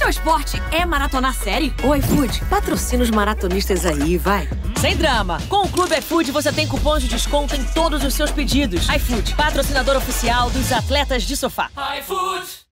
seu esporte é maratonar série? O iFood, patrocina os maratonistas aí, vai. Sem drama. Com o Clube iFood você tem cupons de desconto em todos os seus pedidos. iFood, patrocinador oficial dos atletas de sofá. iFood.